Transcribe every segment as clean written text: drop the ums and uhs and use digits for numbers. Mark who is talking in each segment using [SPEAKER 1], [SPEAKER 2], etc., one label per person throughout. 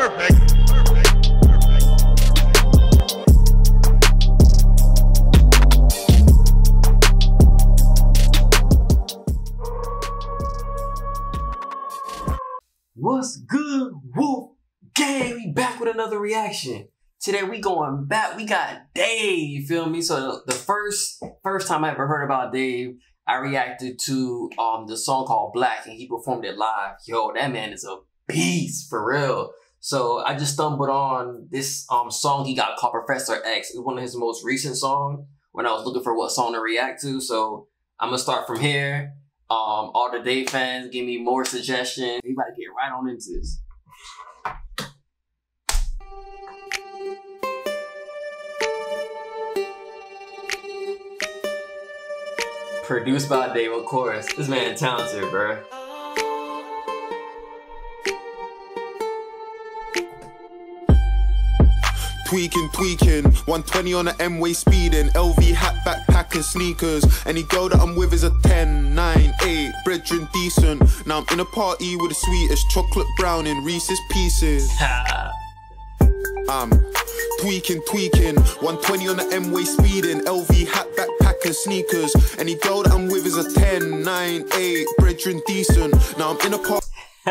[SPEAKER 1] Perfect.
[SPEAKER 2] What's good, Wolf Gang? We back with another reaction. Today we going back. We got Dave, you feel me? So the first time I ever heard about Dave, I reacted to the song called Black, and he performed it live. Yo, that man is a beast, for real. So I just stumbled on this song he got called ProfessorX. It's one of his most recent songs when I was looking for what song to react to. So I'm gonna start from here. All the Dave fans, give me more suggestions. We about to get right on into this. Produced by Dave, of course. This man is talented, bro.
[SPEAKER 3] Tweaking, 120 on the M-way speeding, LV hat, backpack and sneakers. Any girl that I'm with is a 10, 9, 8, brethren decent. Now I'm in a party with the sweetest chocolate brown in Reese's Pieces. I'm tweaking, 120 on the M-way speeding, LV hat, backpack and sneakers. Any girl that I'm with is a 10, 9, 8, brethren decent. Now I'm in a party.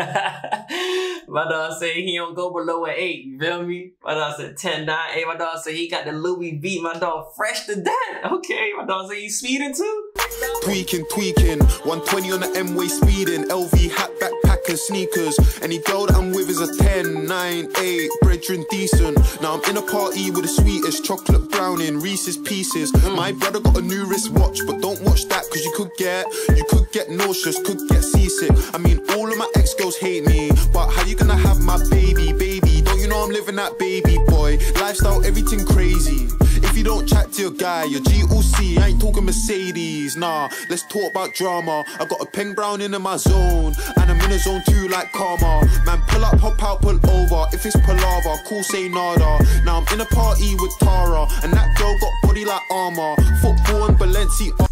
[SPEAKER 2] My dog said he don't go below an 8, you feel me? My dog said 10, 9, 8. My dog said he got the Louis V. My dog fresh to death. Okay, my dog said he's speeding too.
[SPEAKER 3] Tweaking, 120 on the M-way speeding, LV hat, backpack and sneakers. Any girl that I'm with is a 10, 9, 8, brethren decent. Now I'm in a party with the sweetest chocolate brown in Reese's Pieces. My brother got a new wristwatch, but don't watch that cause you could get nauseous, could get seasick. I mean, all of my ex-girls hate me, but how you gonna have my baby? Don't you know I'm living that baby boy lifestyle, everything crazy. If you don't chat to your guy, your G.O.C, I ain't talking Mercedes. Nah, let's talk about drama. I got a pen brown in my zone, and I'm in a zone too like karma. Man, pull up, hop out, pull over. If it's palaver, cool, say nada. Now I'm in a party with Tara, and that girl got body like armor. Football and Balenciaga.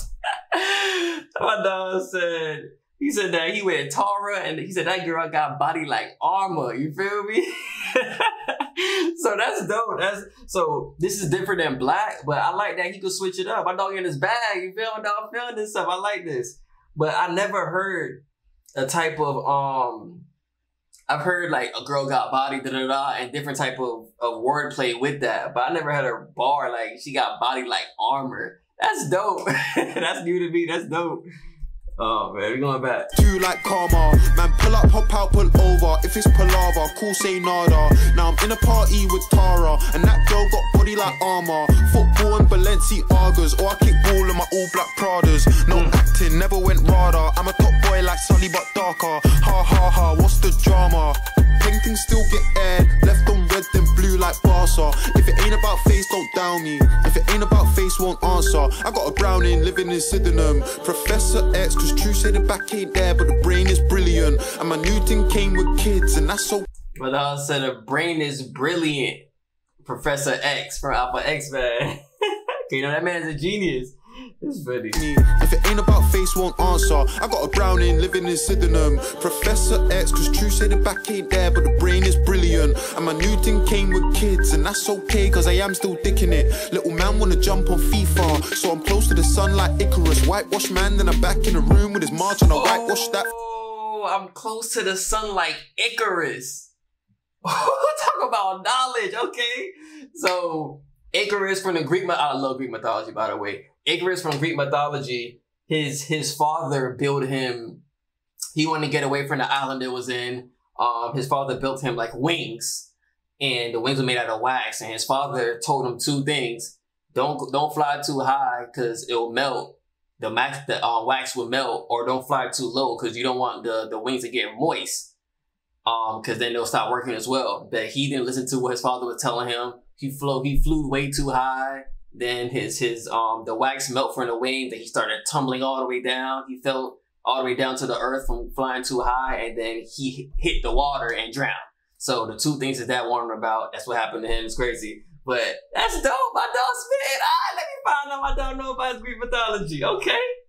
[SPEAKER 2] My dog said, he said that he went Tara, and he said that girl got body like armor. You feel me? So that's dope. So this is different than Black, but I like that he could switch it up. My dog in his bag. You feel my dog feeling this stuff. I like this, but I never heard a type of I've heard like a girl got body and different type of wordplay with that, but I never had a bar like she got body like armor. That's dope. That's new to me. That's dope. Oh man, we going back.
[SPEAKER 3] Too like karma. Man, pull up, hop out, pull over. If it's palaver, cool, say nada. Now I'm in a party with Tara, and that girl got body like armor. Football and Balenciagas, or I kick ball in my all black Pradas. No acting, never went radar. I'm a top boy like Sully but darker. Ha ha ha, what's the drama? Paintings still get aired, left on red then blue like Barca. If it ain't about face, don't down me. If it ain't about face, won't answer. I got a brownie living in Sydenham. Professor X, cause true say the back ain't there, but the brain is brilliant. And my new thing came with kids, and that's so.
[SPEAKER 2] But I said the brain is brilliant. Professor X from Alpha X, man. You know that man's a genius. It's funny.
[SPEAKER 3] If it ain't about face, won't answer. I got a brownie living in Sydenham. Professor X, cause true say the back ain't there, but the brain is brilliant. And my new thing came with kids, and that's okay, cause I am still dicking it. Little man wanna jump on FIFA, so I'm close to the sun like Icarus. Whitewash man, then I'm back in the room with his march, and I whitewash that.
[SPEAKER 2] Oh, I'm close to the sun like Icarus. Talk about knowledge, okay? So Icarus from the Greek I love Greek mythology, by the way. Icarus from Greek mythology, his father built him, he wanted to get away from the island it was in. His father built him like wings, and the wings were made out of wax, and his father told him two things. Don't fly too high because it'll melt. The wax will melt, or don't fly too low because you don't want the wings to get moist. Because then they'll stop working as well. But he didn't listen to what his father was telling him. He flew way too high. Then the wax melt from the wings, and he started tumbling all the way down. He fell all the way down to the earth from flying too high, and then he hit the water and drowned. So the two things that warned about, that's what happened to him. It's crazy. But that's dope. My dog spit. Let me find out my dog know about his Greek mythology. Okay.
[SPEAKER 3] New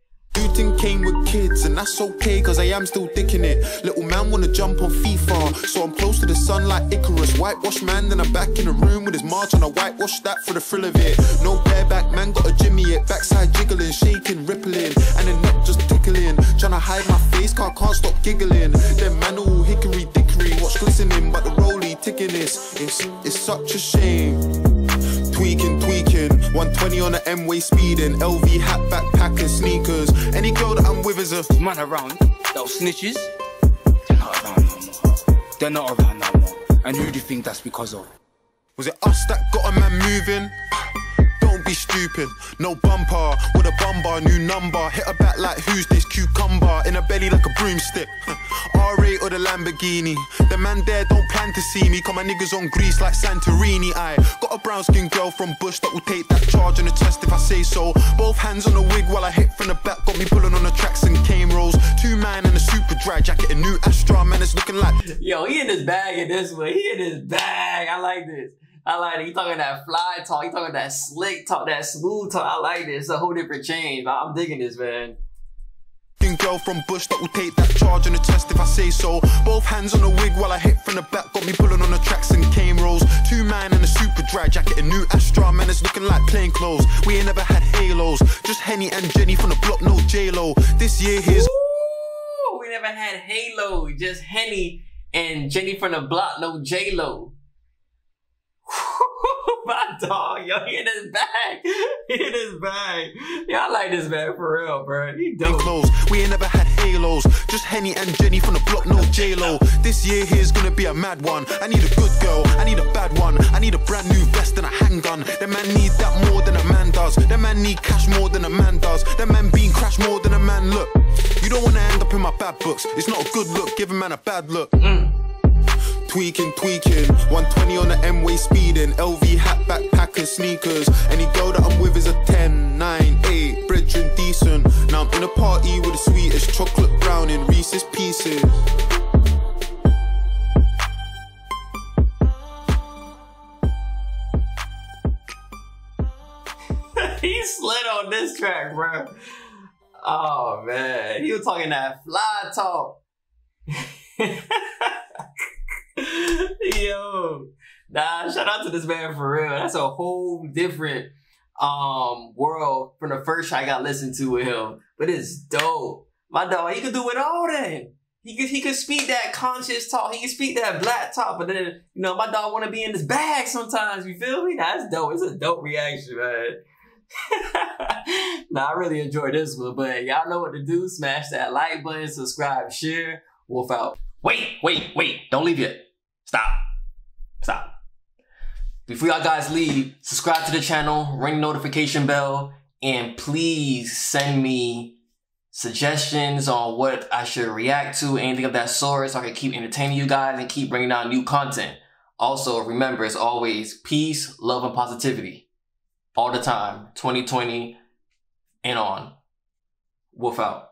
[SPEAKER 3] everything came with kids, and that's okay, cause I am still dicking it. Little man wanna jump on FIFA, so I'm close to the sun like Icarus. Whitewash man, then I'm back in the room with his march, and I whitewash that for the thrill of it. No bareback man, got a jimmy it, backside jiggling, shaking, rippling, and then neck just tickling. Tryna hide my face, can't stop giggling. Them man all hickory dickory, watch glistening, but the rollie ticking this. It's such a shame. Tweaking, 120 on the M-way speeding, LV hat, backpack and sneakers. Any girl that I'm with is a
[SPEAKER 1] man around, those snitches, they're not around no more. They're not around no more. And who do you think that's because of?
[SPEAKER 3] Was it us that got a man moving? Don't be stupid, no bumper, with a bum bar, new number. Hit her back like who's this cucumber, in her belly like a broomstick. R8 or the Lamborghini, the man there don't plan to see me. Call my niggas on Greece like Santorini. I got a brown skin girl from Bush that will take that charge on the chest if I say so. Both hands on the wig while I hit from the back, got me pulling on the tracks and cane rolls. 2 man in a super dry jacket, a new Astra, man, it's looking like.
[SPEAKER 2] Yo, he in his bag in this one. He in his bag. I like this. I like it. He talking that fly talk. He talking that slick talk, that smooth talk. I like this. It's a whole different change. I'm digging this, man.
[SPEAKER 3] Girl from Bush that will take that charge on the chest if I say so. Both hands on the wig while I hit from the back, got me pulling on the tracks and cane rolls. 2 man in a super dry jacket, a new Astra, man, it's looking like plain clothes. We ain't never had halos, just Henny and Jenny from the block, no J-Lo. This year here's
[SPEAKER 2] Ooh, we never had Halo, just Henny and Jenny from the block, no J-Lo. My dog, yo, he in his bag. He in his bag. Yeah, I like this man for real, bro. He dope.
[SPEAKER 3] clothes. We ain't never had halos, just Henny and Jenny from the block, no J-Lo. This year here's gonna be a mad one. I need a good girl, I need a bad one. I need a brand new vest and a handgun. That man need that more than a man does. That man need cash more than a man does. That man being crashed more than a man look. You don't wanna end up in my bad books. It's not a good look, give a man a bad look. Tweaking, 120 on the M-way speeding, LV hat, backpack and sneakers. Any girl that I'm with is a 10, 9, 8, brethren decent. Now I'm in a party with the sweetest chocolate brown in Reese's Pieces.
[SPEAKER 2] He slid on this track, bro. Oh man, he was talking that fly talk. Yo, nah, shout out to this man for real. That's a whole different world from the first track I listened to with him. But it's dope. My dog, he could do it all then. He could speak that conscious talk. He could speak that black talk. But then, you know, my dog want to be in his bag sometimes. You feel me? That's dope. It's a dope reaction, man. Nah, I really enjoyed this one. But y'all know what to do. Smash that like button, subscribe, share. Wolf out. Wait. Don't leave yet. Stop. Before y'all guys leave, subscribe to the channel, ring the notification bell, and please send me suggestions on what I should react to, anything of that sort, so I can keep entertaining you guys and keep bringing out new content. Also, remember, as always, peace, love, and positivity. All the time, 2020 and on. Wolf out.